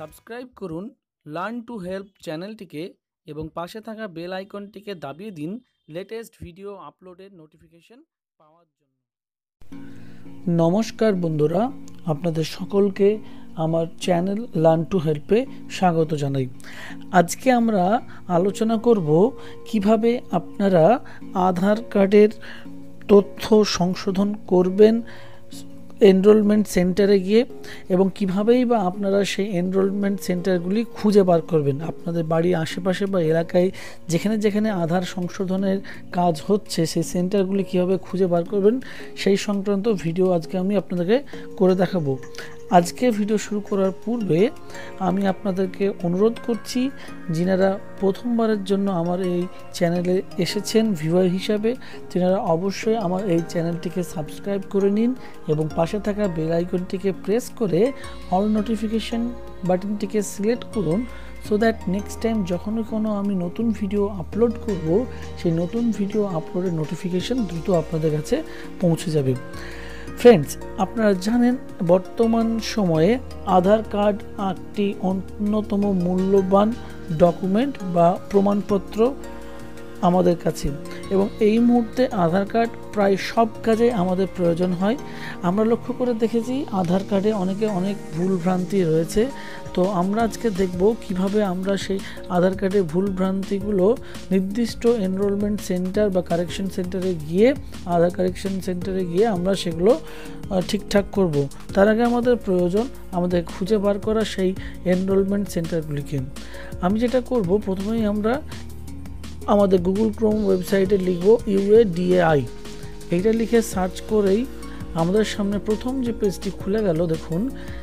Subscribe করুন learn to help চ্যানেলটিকে এবং পাশে থাকা বেল আইকনটিকে দাবিয়ে দিন লেটেস্ট ভিডিও আপলোডের নোটিফিকেশন পাওয়ার জন্য। নমস্কার বন্ধুরা, আপনাদের সকলকে আমার চ্যানেল লার্ন টু হেল্পে স্বাগত জানাই। আজকে আমরা আলোচনা করব কিভাবে আপনারা আধার কার্ডের তথ্য সংশোধন করবেন এনরোলমেন্ট সেন্টারে গিয়ে, এবং কীভাবেই বা আপনারা সেই এনরোলমেন্ট সেন্টারগুলি খুঁজে বার করবেন। আপনাদের বাড়ির আশেপাশে বা এলাকায় যেখানে যেখানে আধার সংশোধনের কাজ হচ্ছে সেই সেন্টারগুলি কীভাবে খুঁজে বার করবেন সেই সংক্রান্ত ভিডিও আজকে আমি আপনাদেরকে করে দেখাবো। আজকে ভিডিও শুরু করার পূর্বে আমি আপনাদেরকে অনুরোধ করছি, যিনারা প্রথমবারের জন্য আমার এই চ্যানেলে এসেছেন ভিউয়ার হিসাবে, তিনারা অবশ্যই আমার এই চ্যানেলটিকে সাবস্ক্রাইব করে নিন এবং পাশে থাকা বেল আইকনটিকে প্রেস করে অল নোটিফিকেশন বাটনটিকে সিলেক্ট করুন, সো দ্যাট নেক্সট টাইম যখনই কোনো আমি নতুন ভিডিও আপলোড করব সেই নতুন ভিডিও আপলোডের নোটিফিকেশন দ্রুত আপনাদের কাছে পৌঁছে যাবে। ফ্রেন্ডস, আপনারা জানেন বর্তমান সময়ে আধার কার্ড একটি অন্যতম মূল্যবান ডকুমেন্ট বা প্রমাণপত্র আমাদের কাছে, এবং এই মুহূর্তে আধার কার্ড প্রায় সব কাজে আমাদের প্রয়োজন হয়। আমরা লক্ষ্য করে দেখেছি আধার কার্ডে অনেক ভুলভ্রান্তি রয়েছে। তো আমরা আজকে দেখব কিভাবে আমরা সেই আধার কার্ডের ভুলভ্রান্তিগুলো নির্দিষ্ট এনরোলমেন্ট সেন্টার বা কারেকশন সেন্টারে গিয়ে আধার কারেকশন সেন্টারে গিয়ে আমরা সেগুলো ঠিকঠাক করব। তার আগে আমাদের প্রয়োজন আমাদের খুঁজে বার করা সেই এনরোলমেন্ট সেন্টারগুলিকে। আমি যেটা করব, প্রথমেই আমরা আমাদের গুগল ক্রোম ওয়েবসাইটে লিখব UADAI। এইটা লিখে সার্চ করেই আমাদের সামনে প্রথম যে পেজটি খুলে গেল, দেখুন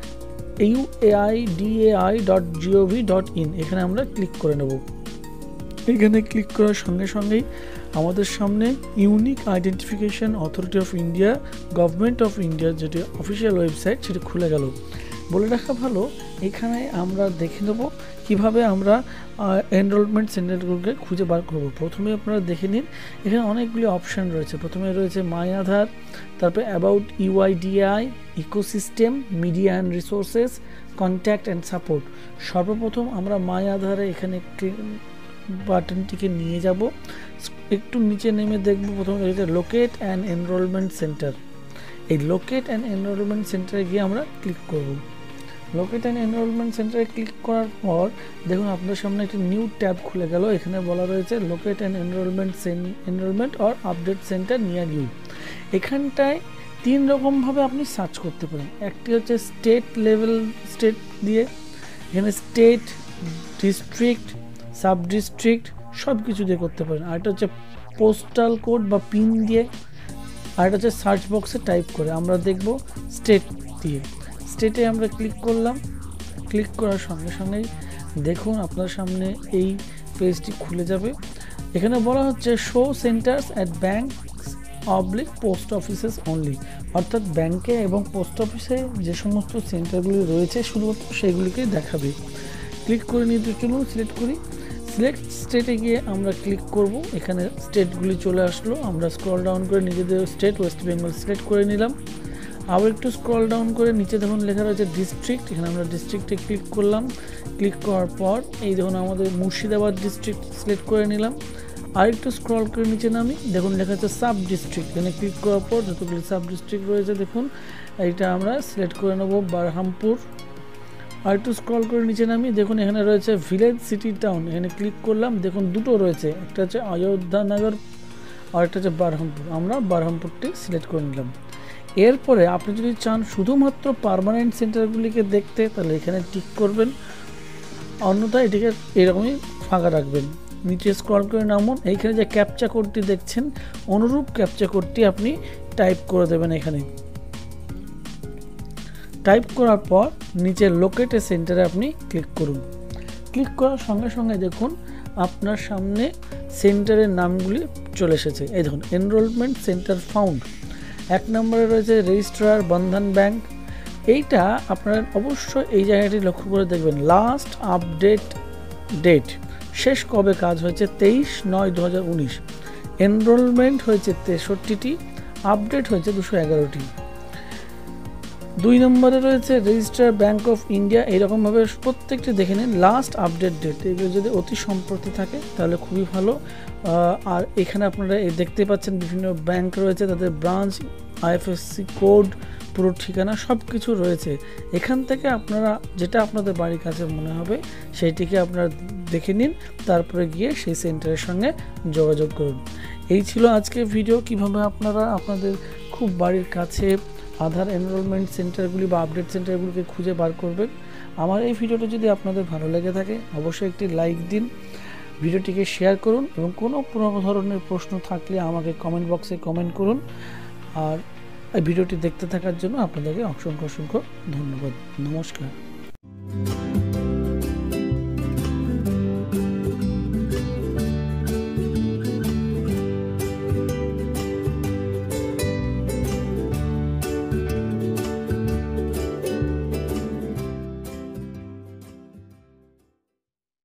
UADAI.gov.in। এখানে আমরা ক্লিক করে নেব। এখানে ক্লিক করার সঙ্গে সঙ্গেই আমাদের সামনে unique identification authority of India, government of ইন্ডিয়ার যেটি অফিসিয়াল ওয়েবসাইট সেটি খুলে গেল। বলে রাখা ভালো, এখানে আমরা দেখে নেব কিভাবে আমরা এনরোলমেন্ট সেন্টারগুলোকে খুঁজে বার করব। প্রথমে আপনারা দেখে নিন, এখানে অনেকগুলি অপশান রয়েছে। প্রথমে রয়েছে মাই আধার, তারপরে about UIDAI, ecosystem, media and resources, contact and support. সর্বপ্রথম আমরা মাই আধারে এখানে বাটনটিকে নিয়ে যাব। একটু নিচে নেমে দেখব, প্রথমে রয়েছে লোকেট অ্যান্ড এনরোলমেন্ট সেন্টার। এই লোকেট অ্যান্ড এনরোলমেন্ট সেন্টারে গিয়ে আমরা ক্লিক করব। লোকেট অ্যান্ড এনরোলমেন্ট সেন্টারে ক্লিক করার পর দেখুন আপনার সামনে একটি নিউ ট্যাব খুলে গেল। এখানে বলা রয়েছে locate and enrolment or update centre near you. এখানটায় তিন রকমভাবে আপনি সার্চ করতে পারেন। একটি হচ্ছে স্টেট লেভেল, স্টেট দিয়ে, এখানে স্টেট, ডিস্ট্রিক্ট, সাব ডিস্ট্রিক্ট সব কিছু দিয়ে করতে পারেন। আরেকটা হচ্ছে পোস্টাল কোড বা পিন দিয়ে, আরেকটা হচ্ছে সার্চ বক্সে টাইপ করে। আমরা দেখব স্টেট দিয়ে। স্টেটে আমরা ক্লিক করলাম। ক্লিক করার সঙ্গে সঙ্গেই দেখুন আপনার সামনে এই পেজটি খুলে যাবে। এখানে বলা হচ্ছে show centres at banks/ post offices only, অর্থাৎ ব্যাংকে এবং পোস্ট অফিসে যে সমস্ত সেন্টারগুলি রয়েছে শুধুমাত্র সেগুলিকেই দেখাবে। ক্লিক করে নিতে চলুন, সিলেক্ট করি। সিলেক্ট স্টেটে গিয়ে আমরা ক্লিক করব। এখানে স্টেটগুলি চলে আসলো। আমরা স্ক্রল ডাউন করে নিজেদের স্টেট ওয়েস্ট বেঙ্গল সিলেক্ট করে নিলাম। আবার একটু স্ক্রল ডাউন করে নিচে দেখুন লেখা রয়েছে ডিস্ট্রিক্ট। এখানে আমরা ডিস্ট্রিক্টে ক্লিক করলাম। ক্লিক করার পর এই দেখুন আমাদের মুর্শিদাবাদ ডিস্ট্রিক্ট সিলেক্ট করে নিলাম। আর একটু স্ক্রল করে নিচে নামি, দেখুন লেখা আছে সাব ডিস্ট্রিক্ট। এখানে ক্লিক করার পর যতগুলি সাব ডিস্ট্রিক্ট রয়েছে দেখুন এইটা আমরা সিলেক্ট করে নেব বারহামপুর। আর একটু স্ক্রল করে নিচে নামি, দেখুন এখানে রয়েছে ভিলেজ, সিটি, টাউন। এখানে ক্লিক করলাম, দেখুন দুটো রয়েছে, একটা হচ্ছে অযোধ্যানগর আর একটা হচ্ছে বারহামপুর। আমরা বারহামপুরটি সিলেক্ট করে নিলাম। এরপরে আপনি যদি চান শুধুমাত্র পার্মানেন্ট সেন্টারগুলিকে দেখতে, তাহলে এখানে টিক করবেন, অন্যথায় এটিকে এরকমই ফাঁকা রাখবেন। নিচে স্ক্রল করে নামুন, এইখানে যে ক্যাপচা কোডটি দেখছেন অনুরূপ ক্যাপচা কোডটি আপনি টাইপ করে দেবেন। এখানে টাইপ করার পর নিচে লোকেটে সেন্টারে আপনি ক্লিক করুন। ক্লিক করার সঙ্গে সঙ্গে দেখুন আপনার সামনে সেন্টারের নামগুলি চলে এসেছে। এই দেখুন এনরোলমেন্ট সেন্টার ফাউন্ড। 1 নম্বরে রয়েছে রেজিস্ট্রার বন্ধন ব্যাংক। এইটা আপনারা অবশ্যই এই জায়গাটি লক্ষ্য করে দেখবেন, লাস্ট আপডেট ডেট, শেষ কবে কাজ হয়েছে 23/9/2019। এনরোলমেন্ট হয়েছে 63টি, আপডেট হয়েছে 211টি। 2 নম্বরে রয়েছে রেজিস্টার ব্যাঙ্ক অফ ইন্ডিয়া। এইরকমভাবে প্রত্যেকটি দেখে নিন লাস্ট আপডেট ডেট, এগুলো যদি অতি সম্প্রতি থাকে তাহলে খুবই ভালো। আর এখানে আপনারা দেখতে পাচ্ছেন বিভিন্ন ব্যাংক রয়েছে, তাদের ব্রাঞ্চ, আইএফএসসি কোড, পুরো ঠিকানা সব কিছু রয়েছে। এখান থেকে আপনারা যেটা আপনাদের বাড়ির কাছে মনে হবে সেইটিকে আপনারা দেখে নিন, তারপরে গিয়ে সেই সেন্টারের সঙ্গে যোগাযোগ করুন। এই ছিল আজকের ভিডিও, কিভাবে আপনারা আপনাদের খুব বাড়ির কাছে আধার এনরোলমেন্ট সেন্টারগুলি বা আপডেট সেন্টারগুলিকে খুঁজে বার করবেন। আমার এই ভিডিওটা যদি আপনাদের ভালো লেগে থাকে অবশ্যই একটি লাইক দিন, ভিডিওটিকে শেয়ার করুন এবং কোনো ধরনের প্রশ্ন থাকলে আমাকে কমেন্ট বক্সে কমেন্ট করুন। আর এই ভিডিওটি দেখতে থাকার জন্য আপনাদেরকে অসংখ্য ধন্যবাদ। নমস্কার।